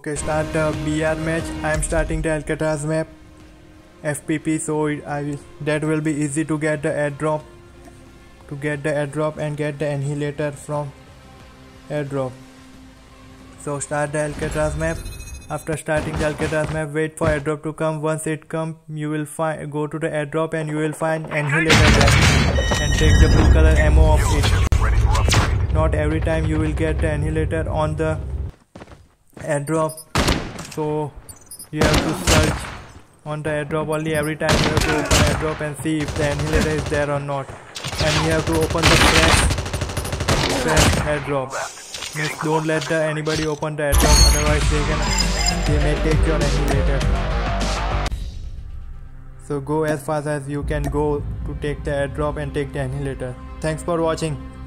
Okay, start the BR match. I am starting the Alcatraz map FPP, so that will be easy to get the airdrop, and get the annihilator from airdrop. So start the Alcatraz map. After starting the Alcatraz map, wait for airdrop to come. Once it comes, you will go to the airdrop and you will find annihilator there and take the blue color ammo of it. Not every time you will get the annihilator on the airdrop, so you have to search on the airdrop only. Every time you have to open airdrop and see if the annihilator is there or not, and you have to open the fresh airdrop. Means don't let anybody open the airdrop, otherwise they may take your annihilator. So go as fast as you can go to take the airdrop and take the annihilator. Thanks for watching.